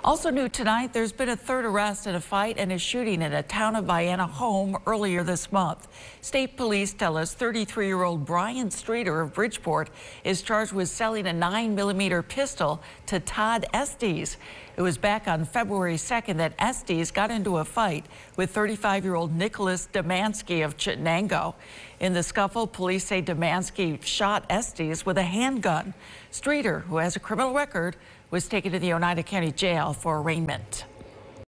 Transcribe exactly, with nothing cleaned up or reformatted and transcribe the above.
Also new tonight, there's been a third arrest in a fight and a shooting in a town of Vienna home earlier this month. State police tell us thirty-three-year-old Brian Streeter of Bridgeport is charged with selling a nine millimeter pistol to Todd Estes. It was back on February second that Estes got into a fight with thirty-five-year-old Nicholas Demansky of Chittenango. In the scuffle, police say Demansky shot Estes with a handgun. Streeter, who has a criminal record, was taken to the Oneida County Jail for arraignment.